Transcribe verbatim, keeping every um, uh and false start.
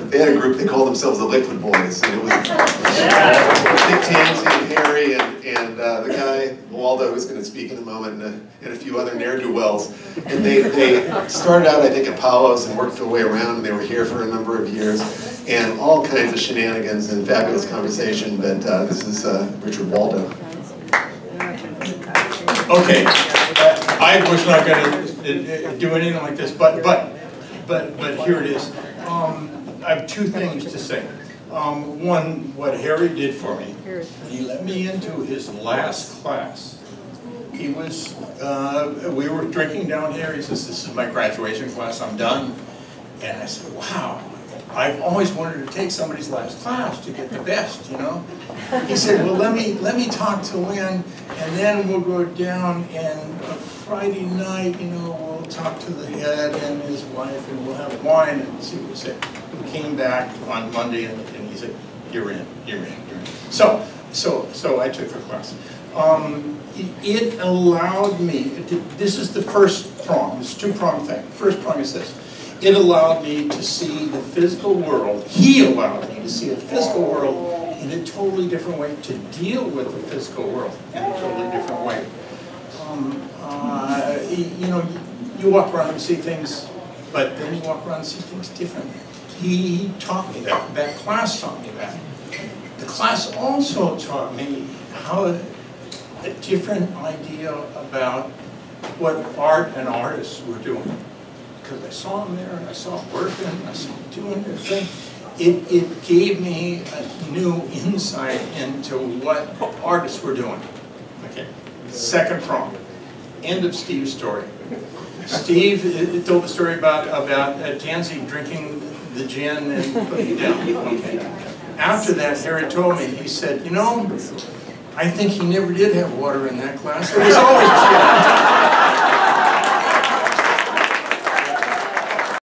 they had a group, they called themselves the Liquid Boys, and it was Dick Tansey and Harry and, and uh, the guy, Waldo, who's going to speak in a moment, and a, and a few other ne'er-do-wells. And they, they started out, I think, at Palos and worked their way around, and they were here for a number of years, and all kinds of shenanigans and fabulous conversation, but uh, this is uh, Richard Waldo. Okay, uh, I was not going to do anything like this, but, but, but, but here it is. Um, I have two things to say. Um, one, what Harry did for me, he let me into his last class. He was, uh, we were drinking down here. He says, this is my graduation class, I'm done. And I said, wow, I've always wanted to take somebody's last class to get the best, you know? He said, well, let me, let me talk to Lynn, and then we'll go down, and a Friday night, you know, we'll talk to the head and his wife, and we'll have wine and see what he said. We came back on Monday, and, and he said, you're in, you're in, you're in. So, so, so I took the class. Um, it, it allowed me, it, this is the first prong, it's a two-prong thing. First prong is this. It allowed me to see the physical world, he allowed me to see the physical world in a totally different way, to deal with the physical world in a totally different way. Um, uh, you know, you walk around and see things, but then you walk around and see things differently. He, he taught me that, that class taught me that. The class also taught me how a, a different idea about what art and artists were doing. Because I saw them there, and I saw them working, I saw them doing their thing. It, it gave me a new insight into what artists were doing. Okay, second prong, end of Steve's story. Steve it, it told the story about, about uh, Tansey drinking the gin and putting it down. Okay. After that, Harry told me, he said, you know, I think he never did have water in that class. It was always gin.